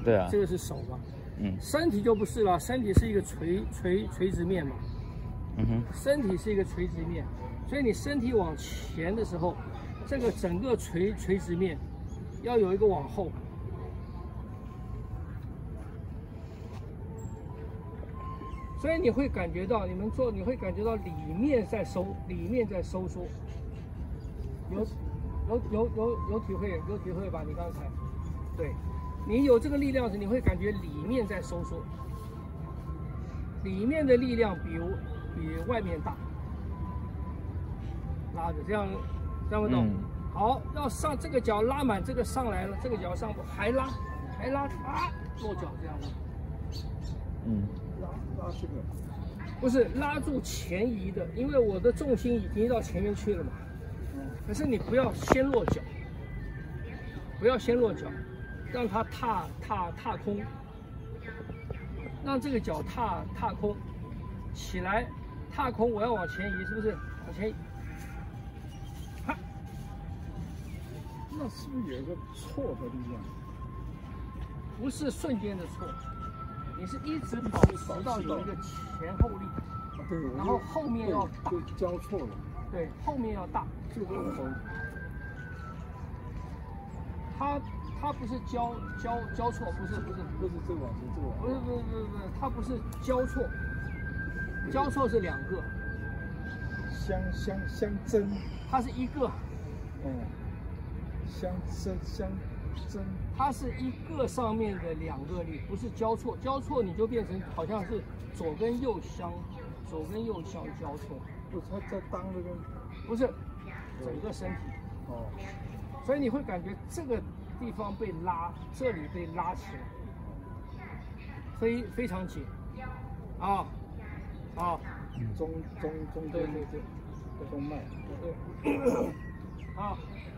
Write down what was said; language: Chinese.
对啊， 这个是手嘛。 嗯， 身体就不是了，身体是一个垂直面嘛。 嗯哼， 身体是一个垂直面，所以你身体往前的时候，这个整个垂直面要有一个往后。所以你会感觉到，你们做你会感觉到里面在收缩，有体会吧？你刚才，对，你有这个力量时，你会感觉里面在收缩，里面的力量比外面大，拉着这样不懂？好，要上这个脚拉满，这个上来了，这个脚上不还拉啊，落脚这样子。 拉这个， 不是拉住前移的，因为我的重心已经到前面去了嘛。可是你不要先落脚，让它踏空，让这个脚踏空，起来踏空，我要往前移，是不是？往前移，哈， 那是不是有一个错的力量？ 不是瞬间的错。你是一直保持到有一个前后力， 对， 然后后面要大， 就交错了。 对，后面要大。 这个它不是交错，不是这个往前，这个往不是，它不是交错，交错是两个， 相争， 它是一个， 相争， 它是一个上面的两个力，不是交错，交错你就变成好像是左跟右相交错， 不，它在当那个， 不是整个身体，所以你会感觉这个地方被拉，这里被拉起来，非常紧，啊， 中对， 中脉， 对，好。